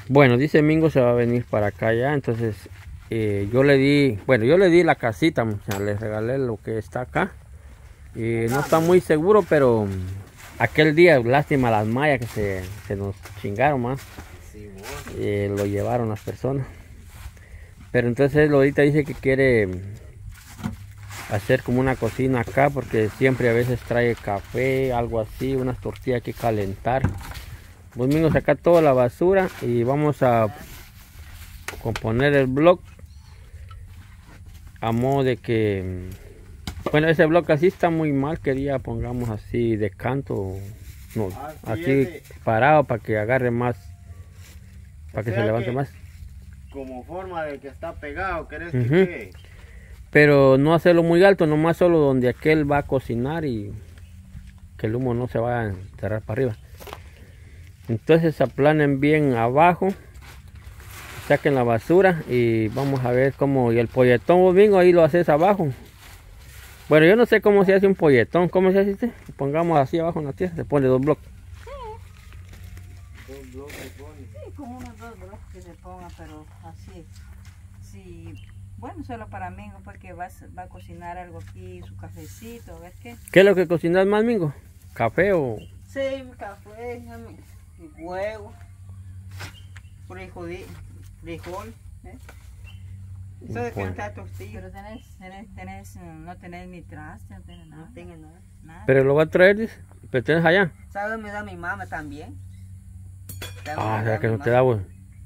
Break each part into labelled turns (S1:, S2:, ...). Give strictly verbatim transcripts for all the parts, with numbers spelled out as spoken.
S1: Bueno, dice Mingo se va a venir para acá ya, entonces eh, yo le di, bueno, yo le di la casita, muchacha, le regalé lo que está acá. Y no está muy seguro, pero aquel día, lástima las mallas que se, se nos chingaron más.
S2: Sí,
S1: eh, lo llevaron las personas. Pero entonces él ahorita dice que quiere hacer como una cocina acá, porque siempre a veces trae café, algo así, unas tortillas que calentar. Domingo saca toda la basura y vamos a componer el blog a modo de que, bueno, ese blog así está muy mal, quería pongamos así de canto, no,
S2: Así
S1: así
S2: es.
S1: parado para que agarre más, para
S2: O
S1: que se
S2: sea
S1: levante
S2: que
S1: más.
S2: Como forma de que está pegado, ¿querés
S1: Ujú.
S2: que quede?
S1: Pero no hacerlo muy alto, nomás solo donde aquel va a cocinar y que el humo no se vaya a enterrar para arriba. Entonces aplanen bien abajo, saquen la basura y vamos a ver cómo, y el polletón Domingo ahí lo haces abajo. Bueno, yo no sé cómo se hace un polletón, ¿cómo se hace este? Pongamos así abajo en la tierra, se pone dos bloques.
S2: Dos bloques pone.
S3: Sí, como unos dos bloques que se pongan, pero así. Sí, bueno, solo para mí, porque va, a- va a cocinar algo aquí, su cafecito, a ver qué.
S1: ¿Qué es lo que cocinas más, Mingo? ¿Café o...?
S3: Sí, mi café, mi, mi huevo, frijol, frijol, ¿eh? Eso de
S1: Bueno.
S3: cantar tortillas. Pero tenés, tenés, tenés, no tenés ni traste, no tenés nada. No tengo nada. nada.
S1: Pero lo va a traer, dice, pero tienes allá.
S3: ¿Sabes? Me da mi mamá también. ¿Sabes?
S1: Ah, o
S3: Me
S1: sea
S3: da
S1: que
S3: mi
S1: no te
S3: mamá.
S1: da, bueno.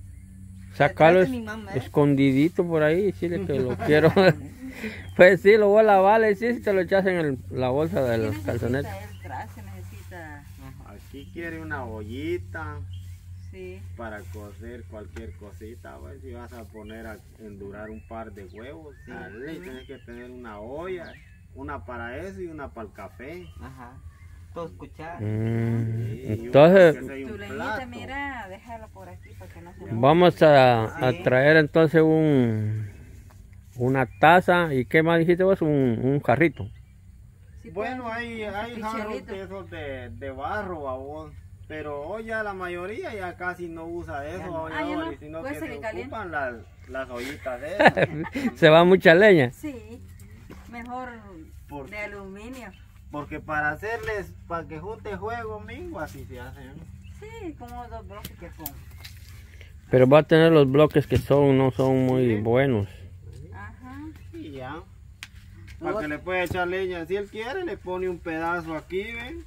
S1: Sácalo
S3: Detrás de mi mamá, ¿eh?
S1: escondidito por ahí, decirle que lo quiero. Pues sí, lo voy a lavar, le decís, si te lo echas en el- la bolsa de los calzonetes.
S3: Necesita el traste, necesita,
S2: Aquí quiere una ollita
S3: sí.
S2: para cocer cualquier cosita. Pues, si vas a poner a endurar un par de huevos,
S3: Sí.
S2: dale,
S3: Ujú.
S2: tienes que tener una olla, una para eso y una para el café.
S3: Ajá. Dos cucharas.
S1: Mm,
S2: Sí,
S1: entonces,
S2: que sea
S3: Tu
S2: un
S3: leñita,
S2: plato.
S3: mira, déjala por aquí para que no se
S1: vamos a, a
S3: Sí.
S1: traer entonces un una taza y ¿qué más dijiste vos? Un, un jarrito.
S3: Sí,
S2: Bueno,
S3: pues,
S2: hay,
S3: un
S2: hay jarros
S3: pichelito.
S2: de esos de, de barro, babón. Pero hoy ya la mayoría ya casi no usa eso,
S3: Ya no.
S2: hoy
S3: Ah, ya
S2: ahora,
S3: no.
S2: sino
S3: Puede
S2: que
S3: ser
S2: se
S3: que caliente.
S2: ocupan las, las ollitas de esas.
S1: Se va mucha leña.
S3: Sí, mejor
S2: ¿Por
S3: de
S2: qué?
S3: aluminio.
S2: Porque para hacerles, para que junte juego, mingo, así se hace. ¿No?
S3: Sí, como dos bloques que pongo.
S1: Pero va a tener los bloques que son, no son muy buenos.
S3: Ajá.
S2: Y ya. Para que le pueda echar leña, si él quiere, le pone un pedazo aquí, ¿ven?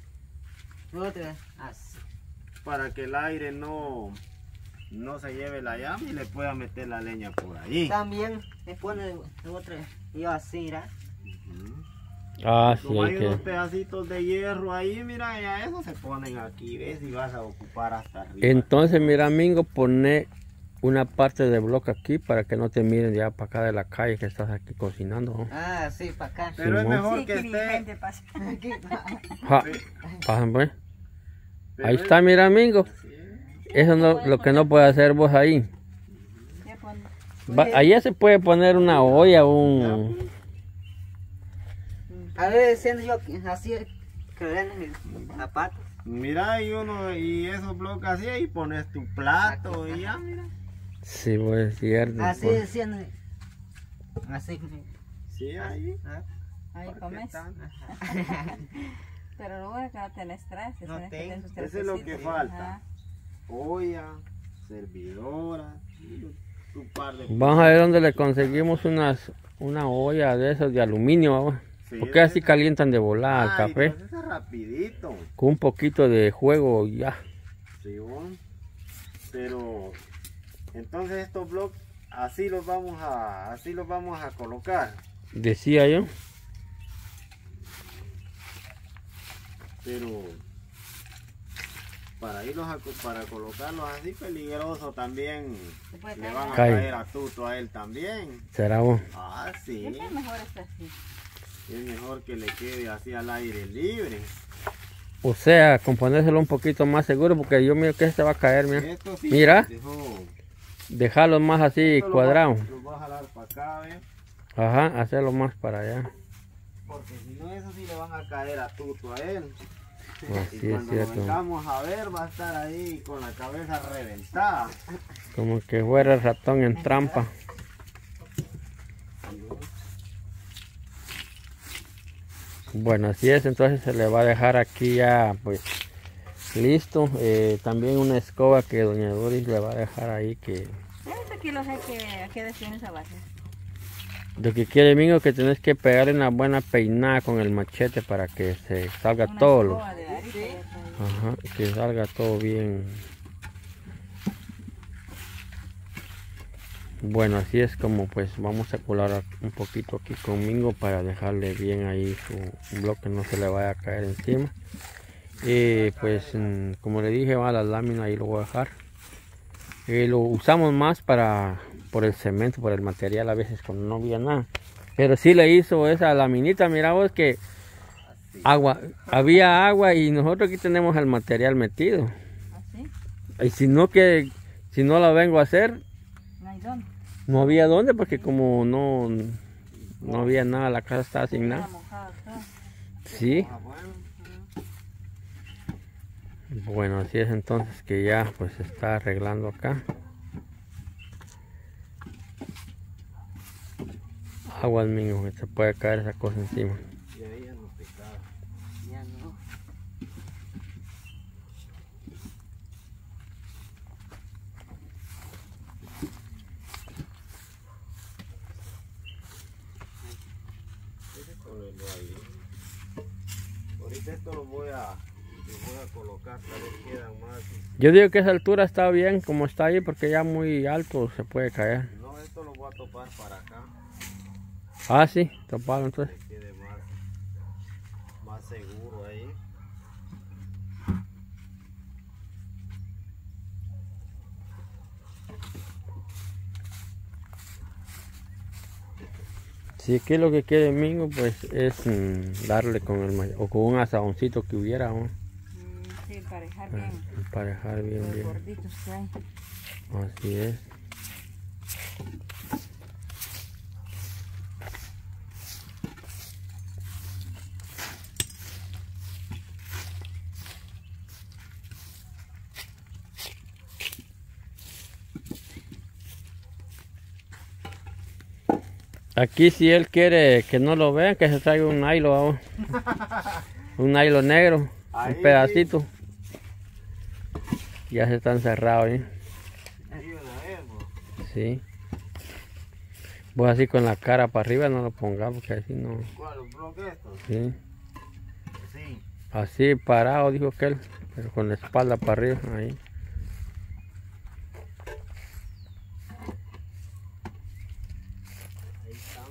S3: Otra. Así.
S2: Para que el aire no, no se lleve la llama y le pueda meter la leña por ahí.
S3: También le pone otra. Yo así, mira.
S2: Ujú.
S1: Ah, sí,
S2: Como
S1: hay
S2: hay
S1: que...
S2: unos pedacitos de hierro ahí, mira, ya esos se ponen aquí, ¿ves? Y vas a ocupar hasta arriba.
S1: Entonces, mira, Mingo, pone una parte de bloque aquí para que no te miren ya para acá de la calle que estás aquí cocinando, ¿no?
S3: Ah, sí, para acá.
S2: Pero es
S1: Simón.
S2: mejor
S3: Sí,
S2: que
S3: que
S2: esté...
S3: gente pasa. Aquí.
S1: Ja,
S2: Sí.
S1: pasen, pues.
S2: Pero
S1: Ahí
S2: es-
S1: está, mira, Mingo.
S2: Sí.
S1: Eso no, lo que no puede hacer vos ahí.
S3: Ya pon-
S1: Va, allá se puede poner una olla, un...
S3: A ver, siendo yo así, que ven mis zapatos.
S2: Mira, y uno, y esos bloques así, ahí pones tu plato y ya, mira.
S1: Sí, pues es cierto.
S3: Así
S1: pues.
S3: siendo. Así.
S2: Sí, ahí.
S3: ¿Ah? Ahí
S2: ¿Por qué
S3: comes.
S2: tanto?
S3: Pero lo bueno es que no tenés trastes.
S2: No
S3: tenés que
S2: tengo.
S3: tener sus
S2: Eso es lo que
S3: trastecitos.
S2: falta.
S3: Ajá.
S2: Olla, servidora, y tu par de...
S1: Vamos a ver dónde le conseguimos unas una olla de esas de aluminio, vamos.
S2: Sí,
S1: Porque así
S2: esa.
S1: calientan de volada el
S2: Ay,
S1: café.
S2: pues eso es rapidito.
S1: Con un poquito de juego ya.
S2: Sí, bueno. Pero entonces estos bloques así los vamos a así los vamos a colocar.
S1: Decía yo.
S2: Pero para irlos a, co- para colocarlos así peligroso también
S3: Se puede
S2: le
S3: caer.
S2: van a
S1: Cae.
S2: caer a tuto a él también.
S1: Será vos.
S2: Ah, sí.
S3: Siempre es mejor estar así.
S2: Es mejor que le quede así al aire libre.
S1: O sea, componérselo un poquito más seguro porque yo miro que este va a caer, mira.
S2: Esto sí.
S1: Mira.
S2: dejó-
S1: Dejarlo más así
S2: esto lo va-
S1: cuadrado.
S2: Lo voy a jalar para acá, ¿ves?
S1: Ajá, hacerlo más para allá.
S2: Porque si no, eso sí le van a caer a tuto a él.
S1: Así
S2: Y
S1: es
S2: cuando lo
S1: cierto.
S2: vengamos a ver va a estar ahí con la cabeza reventada.
S1: Como que fuera el ratón en trampa. Bueno, así es, entonces se le va a dejar aquí ya pues listo. Eh, también una escoba que doña Doris le va a dejar ahí, que
S3: ¿Cuántos kilos hay que, hay que decir esa base?
S1: lo que quiere Mingo, que tenés que pegarle una buena peinada con el machete para que se salga
S3: Una
S1: todo lo,
S3: escoba de arita, ya está.
S1: ajá, que salga todo bien. Bueno, así es como pues vamos a colar un poquito aquí con Mingo para dejarle bien ahí su bloque, no se le vaya a caer encima. Y pues mm, como le dije, va la lámina ahí lo voy a dejar. Y lo usamos más para por el cemento, por el material a veces cuando no había nada. Pero sí le hizo esa laminita, mira vos que agua, había agua y nosotros aquí tenemos el material metido.
S3: ¿Así?
S1: Y si no que si no la vengo a hacer,
S3: No hay dónde.
S1: no había dónde, porque como no, no había nada, la casa estaba sin
S3: Está
S1: nada.
S3: mojado todo.
S1: Sí,
S2: Ah, bueno.
S1: bueno, así es entonces que ya pues se está arreglando acá. Aguas mío, que se puede caer esa cosa encima.
S2: Y ahí ya no picaba.
S3: Ya no.
S2: Ese ponerlo ahí. Ahorita esto lo voy a, lo voy a colocar, tal vez quedan más.
S1: Yo digo que esa altura está bien como está ahí, porque ya muy alto se puede caer.
S2: No, esto lo voy a topar para acá,
S1: Ah, sí, topado entonces.
S2: que quede más, más seguro ahí.
S1: Si aquí lo que quiere Mingo pues es mm, darle con el ma- o con un asadoncito que hubiera, ¿no?
S3: Mm, sí, emparejar bien.
S1: Emparejar bien
S3: Los
S1: bien.
S3: gorditos que hay.
S1: Así es. Aquí si él quiere que no lo vean, que se traiga un nylon, un nylon negro,
S2: Ahí.
S1: un pedacito. Ya se están cerrados, ¿eh?
S2: Ahí una vez, bro.
S1: Sí. Vos así con la cara para arriba no lo pongas, porque así no.
S2: ¿Cuál? ¿Los bloques estos?
S1: Sí.
S2: Sí.
S1: Así parado, dijo aquel, pero con la espalda para arriba, ahí.
S2: Ahí están.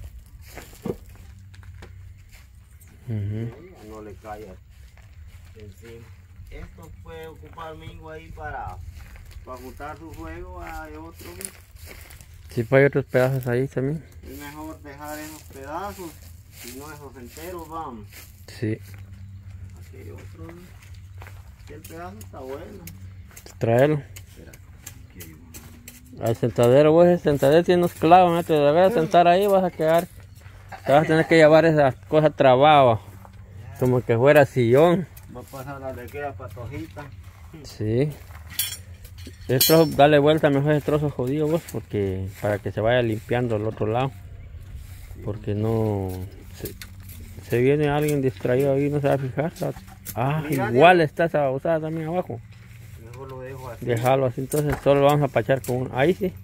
S1: Ujú.
S2: Ya no le caiga encima. Esto puede ocupar Mingo ahí para, para juntar su juego a otro.
S1: Sí, pues hay otros pedazos ahí también.
S2: Es mejor dejar esos pedazos y no esos enteros, vamos.
S1: Sí.
S2: Aquí hay otro. Aquí el pedazo está bueno.
S1: Tráelo.
S2: Espera, aquí hay uno.
S1: Al sentadero, vos el sentadero tiene unos clavos, ¿no? Te debes sentar ahí, vas a quedar. Te vas a tener que llevar esas cosas trabadas, como que fuera sillón.
S2: Va a pasar la de aquella patojita.
S1: Sí. El trozo, dale vuelta mejor ese trozo jodido vos, porque para que se vaya limpiando el otro lado. Porque no se, se viene alguien distraído ahí, no se va a fijar. Ah,
S2: Mira,
S1: igual está esa babosada también abajo.
S2: Mejor lo dejo así.
S1: Dejarlo así, entonces solo lo vamos a pachar con uno. Ahí sí.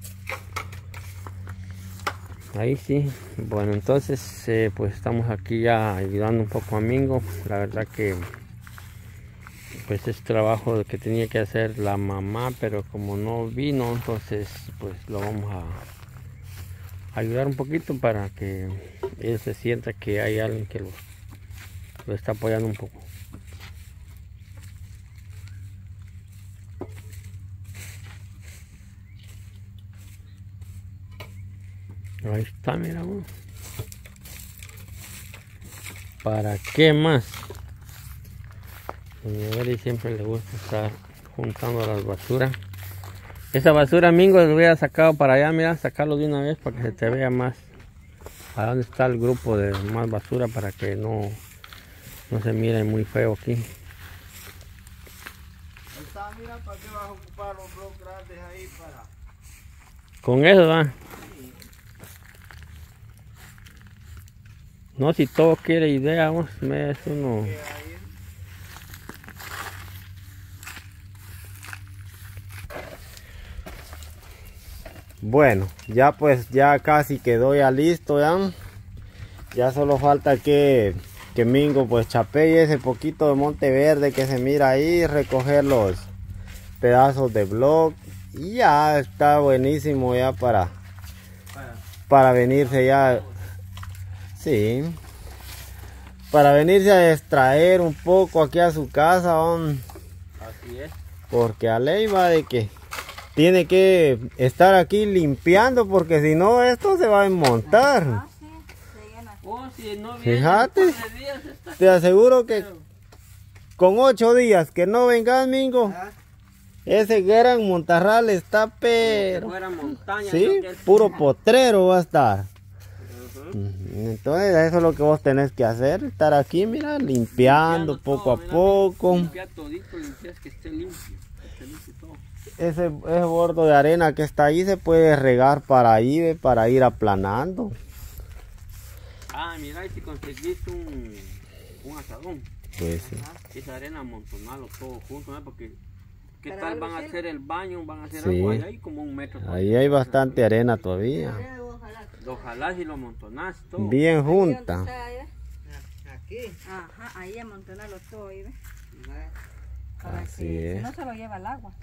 S1: Ahí sí. Bueno, entonces eh, pues estamos aquí ya ayudando un poco a Mingo. La verdad que pues es trabajo que tenía que hacer la mamá, pero como no vino, entonces pues lo vamos a ayudar un poquito para que él se sienta que hay alguien que lo, lo está apoyando un poco. Ahí está, mira vos. ¿Para qué más? A Mary siempre le gusta estar juntando las basuras. Esa basura, Mingo, lo hubiera sacado para allá, mira, sacarlo de una vez para que se te vea más. ¿A dónde está el grupo de más basura para que no, no se mire muy feo aquí?
S2: ¿para qué vas a ocupar los bloques grandes ahí para...?
S1: Con eso va. No, si todo quiere idea, vamos, eso no.
S2: Bueno, ya pues ya casi quedó ya listo ya. Ya solo falta que, que Mingo pues chapee ese poquito de monte verde que se mira ahí, recoger los pedazos de block y ya está buenísimo ya para, para venirse ya, sí, para venirse a extraer un poco aquí a su casa, um,
S1: así es.
S2: Porque a ley va de que tiene que estar aquí limpiando porque si no esto se va a desmontar.
S3: Ah, sí, se llena.
S1: Oh, si no viene
S2: Fíjate,
S1: un par de días, está
S2: te aseguro que con ocho días que no vengas, Mingo,
S3: Ah,
S2: ese gran montarral está pero...
S1: fuera montaña.
S2: Sí,
S1: creo que es-
S2: puro potrero va a estar.
S1: Ujú.
S2: Entonces eso es lo que vos tenés que hacer, estar aquí, mira, limpiando poco a
S1: todo, mira,
S2: poco.
S1: Limpiar todito, limpiar que esté limpio, que esté limpio todo.
S2: Ese, ese bordo de arena que está ahí se puede regar para ahí, ve, para ir aplanando.
S1: Ah, mira, y si conseguiste un, un asadón,
S2: Pues sí.
S1: esa arena amontonarlo todo junto, ¿no? Porque ¿qué
S3: Para
S1: tal
S3: algo
S1: van a
S3: sirve.
S1: hacer el baño? Van a hacer
S2: Sí.
S1: algo ahí, hay como un metro.
S2: Ahí hay bastante arena todavía.
S1: Ojalá si lo amontonás todo.
S2: Bien
S3: ahí donde
S2: junta.
S3: está, ¿eh? Aquí. Ajá, ahí amontonarlo todo ahí, ¿ves? Para
S2: Así
S3: que
S2: es.
S3: si no se lo lleva el agua.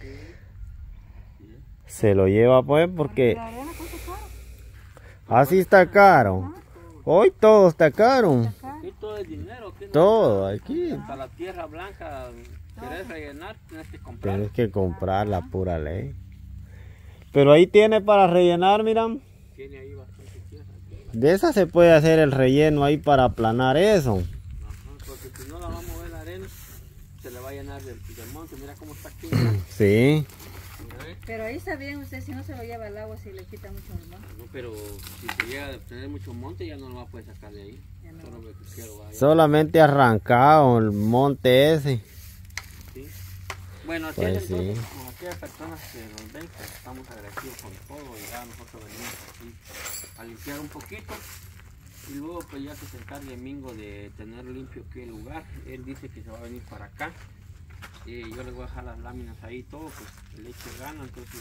S2: Se lo lleva pues porque
S3: La arena cuesta caro.
S2: así está caro. Hoy todo está caro.
S3: Acá.
S1: Aquí todo es dinero. Aquí no
S2: Todo
S1: hay
S2: aquí.
S1: nada. Hasta la tierra blanca, querés rellenar, tienes que comprar.
S2: Tienes que comprar la pura ley. Pero ahí tiene para rellenar, miran.
S1: Tiene ahí bastante tierra. Aquí.
S2: De esa se puede hacer el relleno ahí para aplanar eso.
S1: Ajá, porque si no la va a mover la arena, se le va a llenar del, del monte. Mira cómo está aquí.
S2: Sí.
S1: Mira, ¿eh?
S3: Pero ahí está bien usted, si no se lo lleva el agua, si le quita mucho el monte.
S1: No, pero si se llega a tener mucho monte, ya no lo va a poder sacar de ahí.
S3: Ya no.
S1: Solo lo que quiero va a
S2: Solamente arrancado el monte ese.
S1: ¿sí? Bueno, así
S2: Pues
S1: es entonces,
S2: sí.
S1: con aquellas personas que nos ven, pues estamos agradecidos con todo y ya nosotros venimos aquí a limpiar un poquito y luego pues ya que se encargue Mingo de tener limpio aquí el lugar, él dice que se va a venir para acá y yo le voy a dejar las láminas ahí y todo, pues le eche gana, entonces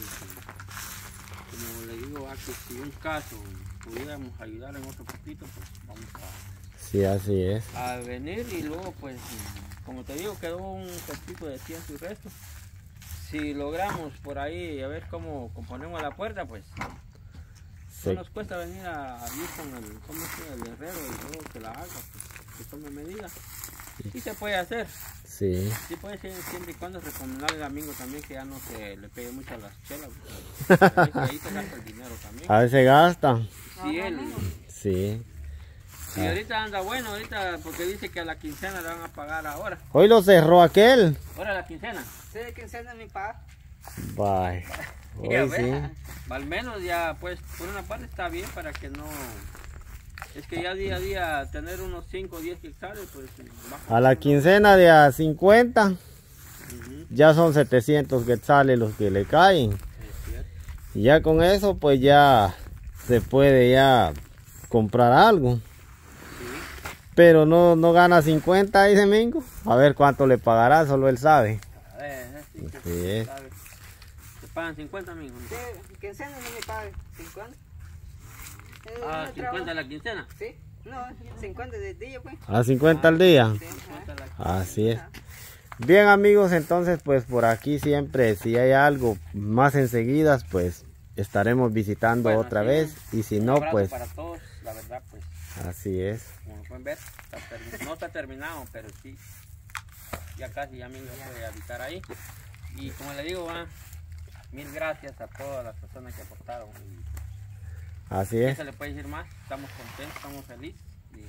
S1: eh, como le digo, ah, que si un caso pudiéramos ayudar en otro poquito, pues vamos a
S2: Sí, así es.
S1: a venir y luego pues como te digo quedó un cestito de ciento y resto. Si logramos por ahí a ver cómo componemos la puerta, pues
S2: Sí.
S1: no nos cuesta venir a, a ir con el, ¿cómo es que? El herrero y luego que la haga, pues, que tome medidas. Sí se puede hacer,
S2: Sí.
S1: sí puede ser siempre y cuando recomendarle al amigo también que ya no se le pegue mucho a las chelas, porque a veces ahí se gasta el dinero también.
S2: A veces gasta.
S1: Si él,
S2: Sí.
S1: si ahorita anda bueno, ahorita porque dice que a la quincena le van a pagar ahora.
S2: Hoy lo cerró aquel.
S1: Ahora la quincena.
S3: Sí, quincena mi papá.
S2: Bye.
S1: Ya
S2: Hoy
S1: ves,
S2: sí.
S1: al menos ya pues por una parte está bien para que no, es que ya día a día tener unos cinco o diez hectáreas pues baja.
S2: A la quincena de a cincuenta
S1: Ujú,
S2: ya son setecientos quetzales los que le caen.
S1: es cierto.
S2: Y ya con eso pues ya se puede ya comprar algo.
S1: Sí,
S2: Pero no, no gana cincuenta ahí Mingo. A ver cuánto le pagará, solo él sabe.
S1: a ver, es así que
S2: Así es.
S1: sabe. Te pagan cincuenta amigos.
S3: Sí, quincena no me paga. ¿cincuenta? Eh,
S1: Ah,
S3: no
S1: cincuenta
S3: trabajo.
S1: la quincena.
S3: Sí, no, cincuenta de día, pues.
S2: A cincuenta al día.
S3: Sí, ajá.
S1: cincuenta la quincena.
S2: Así es. Bien amigos, entonces pues por aquí siempre si hay algo más enseguida pues estaremos visitando
S1: Bueno,
S2: otra
S1: sí,
S2: vez y si
S1: Un
S2: no
S1: abrazo
S2: pues
S1: para todos, la verdad pues
S2: así es.
S1: como pueden ver está termi- no está terminado pero sí ya casi ya Mingo puede habitar ahí y como le digo va mil gracias a todas las personas que aportaron y
S2: Así
S1: ¿qué
S2: es,
S1: se le puede decir más? Estamos contentos, estamos felices y,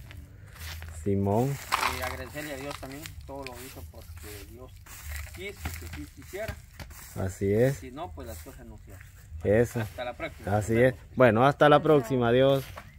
S2: Simón.
S1: y agradecerle a Dios también, todo lo hizo porque Dios quiso que sí se hiciera,
S2: Así es,
S1: si no pues las cosas no se hacen.
S2: eso.
S1: Hasta la próxima.
S2: Así
S1: Nos
S2: es.
S1: vemos.
S2: Bueno, hasta la próxima, adiós.